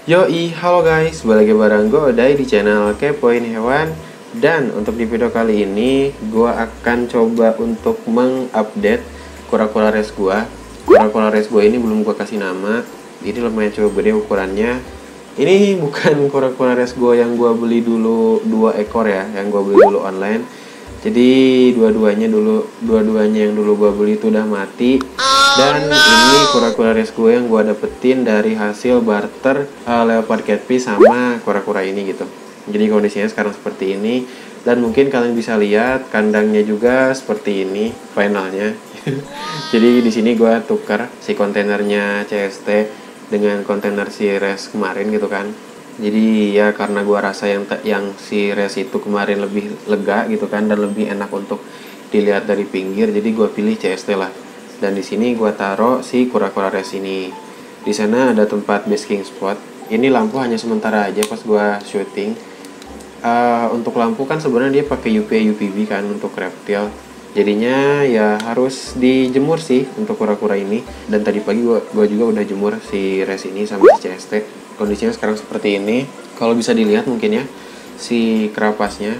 Yoi, halo guys, balik lagi bareng gue Odai di channel Kepoin Hewan. Dan untuk di video kali ini, gue akan coba untuk mengupdate kura-kura res gue. Kura-kura res gue ini belum gue kasih nama, jadi lumayan cukup gede ukurannya. Ini bukan kura-kura res gue yang gue beli dulu 2 ekor ya, yang gue beli dulu online. Jadi dua-duanya yang dulu gue beli itu udah mati. Dan ini kura-kura res gue yang gue dapetin dari hasil barter leopard catfish sama kura-kura ini gitu. Jadi kondisinya sekarang seperti ini. Dan mungkin kalian bisa lihat kandangnya juga seperti ini finalnya. Jadi di sini gue tukar si kontainernya CST dengan kontainer si res kemarin gitu kan. Jadi ya karena gue rasa yang si res itu kemarin lebih lega gitu kan, dan lebih enak untuk dilihat dari pinggir, jadi gue pilih CST lah. Dan di sini gue taruh si kura-kura res ini. Di sana ada tempat basking spot. Ini lampu hanya sementara aja pas gue syuting. Untuk lampu kan sebenarnya dia pakai UV UVB kan untuk reptil. Jadinya ya harus dijemur sih untuk kura-kura ini. Dan tadi pagi gue juga udah jemur si res ini sama si CST. Kondisinya sekarang seperti ini. Kalau bisa dilihat mungkin ya, si karapas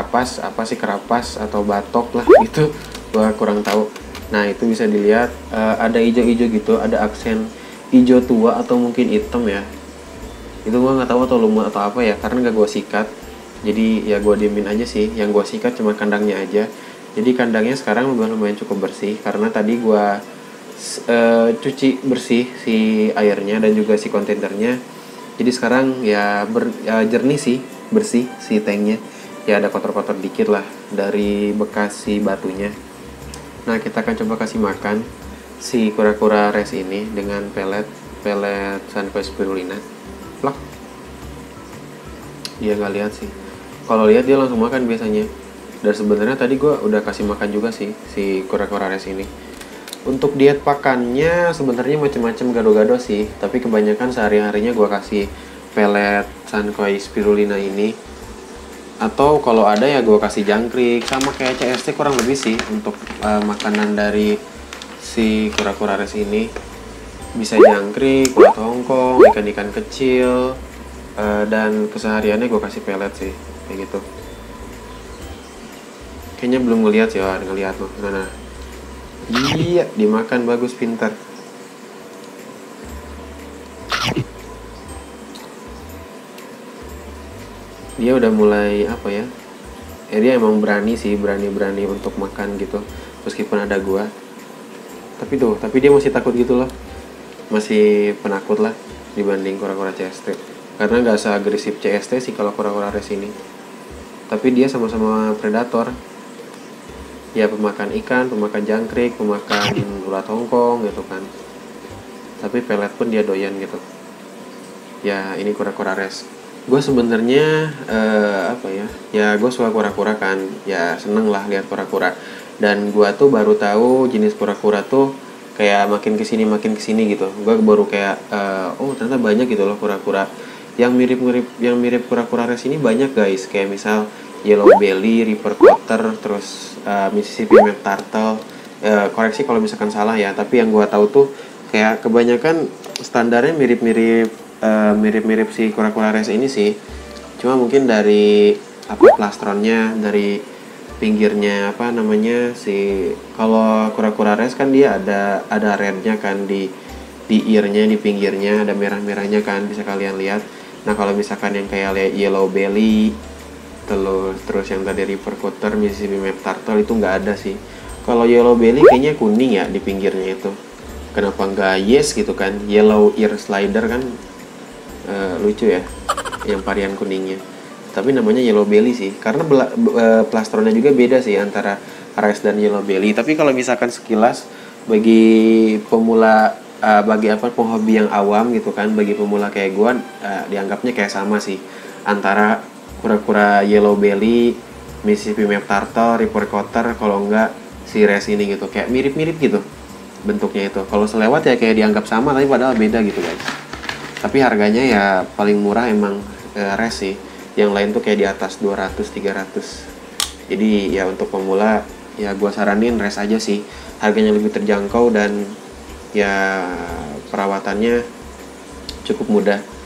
atau batok lah itu gue kurang tahu. Nah itu bisa dilihat ada hijau-hijau gitu, ada aksen hijau tua atau mungkin hitam ya. Itu gue nggak tahu atau lumut atau apa ya, karena nggak gue sikat. Jadi ya gue diemin aja sih. Yang gue sikat cuma kandangnya aja. Jadi kandangnya sekarang lumayan cukup bersih karena tadi gue cuci bersih si airnya dan juga si kontainernya. Jadi sekarang ya jernih sih, bersih si tanknya. Ya ada kotor-kotor dikit lah dari bekas si batunya. Nah kita akan coba kasih makan si kura-kura res ini dengan pelet Suncoast spirulina. Plak. Dia nggak lihat sih. Kalau lihat dia langsung makan biasanya. Dan sebenarnya tadi gue udah kasih makan juga sih si kura-kura res ini. Untuk diet pakannya sebenarnya macam-macam gado-gado sih, tapi kebanyakan sehari-harinya gue kasih pelet Suncoast spirulina ini. Atau kalau ada ya gue kasih jangkrik, sama kayak CST kurang lebih sih untuk makanan dari si kura-kura res ini. Bisa jangkrik, ulat hongkong, ikan-ikan kecil, dan kesehariannya gue kasih pelet sih, kayak gitu. Kayaknya belum ngeliat sih, ngeliat loh. Nah, iya dimakan, bagus, pintar. Dia udah mulai apa ya, dia emang berani sih, berani untuk makan gitu meskipun ada gua. Tapi dia masih takut gitu loh, masih penakut lah dibanding kura-kura CST, karena nggak seagresif CST sih kalau kura-kura res ini. Tapi dia sama-sama predator ya, pemakan ikan, pemakan jangkrik, pemakan ulat hongkong gitu kan. Tapi pelet pun dia doyan gitu ya. Ini kura-kura res. Gue sebenarnya gue suka kura-kura kan, ya seneng lah lihat kura-kura. Dan gue tuh baru tahu jenis kura-kura tuh kayak makin kesini gitu. Gue baru kayak oh ternyata banyak gitu loh kura-kura yang mirip kura-kura res ini banyak guys. Kayak misal yellow belly, river otter, terus Mississippi map turtle. Koreksi kalau misalkan salah ya, tapi yang gue tahu tuh kayak kebanyakan standarnya mirip-mirip si kura-kura res ini sih. Cuma mungkin dari plastronnya, dari pinggirnya si kalau kura-kura res kan dia ada rednya kan di earnya, di pinggirnya ada merah-merahnya kan, bisa kalian lihat. Nah kalau misalkan yang kayak yellow belly, terus yang tadi river otter, Mississippi map turtle itu nggak ada sih. Kalau yellow belly kayaknya kuning ya di pinggirnya itu. Kenapa nggak yes gitu kan? Yellow ear slider kan lucu ya, yang varian kuningnya. Tapi namanya yellow belly sih, karena plastronnya juga beda sih antara res dan yellow belly. Tapi kalau misalkan sekilas bagi pemula, penghobi yang awam gitu kan, bagi pemula kayak gue, dianggapnya kayak sama sih antara kura-kura yellow belly, Mississippi map turtle, river otter, kalau enggak si res ini gitu, kayak mirip-mirip gitu bentuknya itu. Kalau selewat ya kayak dianggap sama, tapi padahal beda gitu guys. Tapi harganya ya paling murah emang res sih. Yang lain tuh kayak di atas 200-300. Jadi ya untuk pemula ya gua saranin res aja sih. Harganya lebih terjangkau dan ya perawatannya cukup mudah.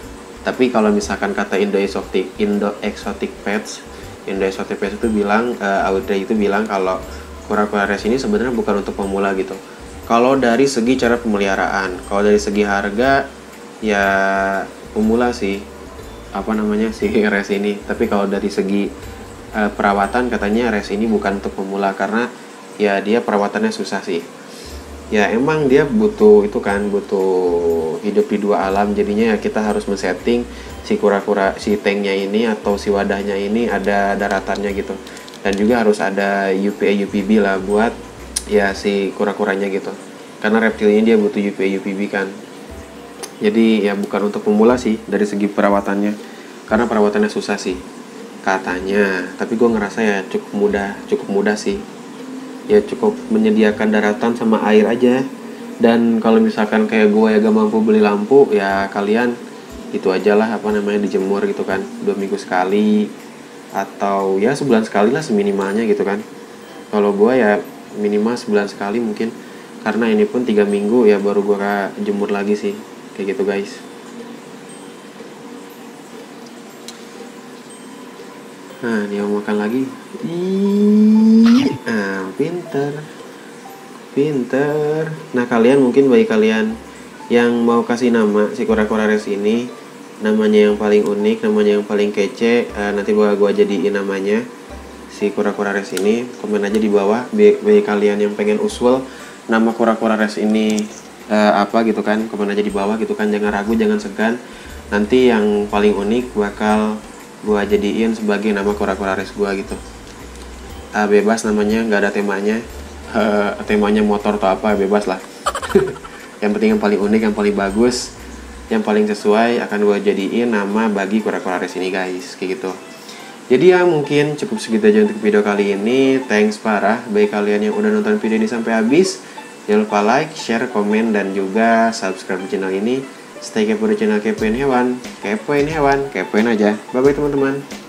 Tapi kalau misalkan kata Indo Exotic Pets itu bilang, Audrey itu bilang kalau kura-kura res ini sebenarnya bukan untuk pemula gitu. Kalau dari segi cara pemeliharaan, kalau dari segi harga ya pemula sih si res ini. Tapi kalau dari segi perawatan katanya res ini bukan untuk pemula karena ya dia perawatannya susah sih. Ya emang dia butuh hidup di dua alam, jadinya ya kita harus men-setting si kura-kura, si tanknya ini atau si wadahnya ini ada daratannya gitu, dan juga harus ada UPA UPB lah buat ya si kura-kuranya gitu, karena reptil ini dia butuh UPA UPB kan. Jadi ya bukan untuk pemula sih dari segi perawatannya, karena perawatannya susah sih katanya, tapi gue ngerasa ya cukup mudah sih. Ya cukup menyediakan daratan sama air aja. Dan kalau misalkan kayak gue ya gak mampu beli lampu, ya kalian itu aja lah dijemur gitu kan 2 minggu sekali atau ya sebulan sekali lah seminimalnya gitu kan. Kalau gue ya minimal sebulan sekali mungkin, karena ini pun 3 minggu ya baru gue jemur lagi sih, kayak gitu guys. Nah, dia mau makan lagi. Pinter. Nah, bagi kalian yang mau kasih nama si kura-kura res ini, namanya yang paling unik, namanya yang paling kece, nanti gua jadiin namanya si kura-kura res ini. Komen aja di bawah. Bagi kalian yang pengen usul nama kura-kura res ini apa gitu kan, komen aja di bawah gitu kan. Jangan ragu, jangan segan. Nanti yang paling unik bakal gua jadiin sebagai nama kura-kura res gua gitu. Bebas namanya, nggak ada temanya. Temanya motor atau apa, bebas lah. Yang penting yang paling unik, yang paling bagus, yang paling sesuai akan gua jadiin nama bagi kura-kura res ini guys, kayak gitu. Jadi ya mungkin cukup segitu aja untuk video kali ini. Thanks parah bagi kalian yang udah nonton video ini sampai habis. Jangan lupa like, share, komen, dan juga subscribe channel ini. Stay kepo di channel Kepoin Hewan. Kepoin aja. Bye bye teman-teman.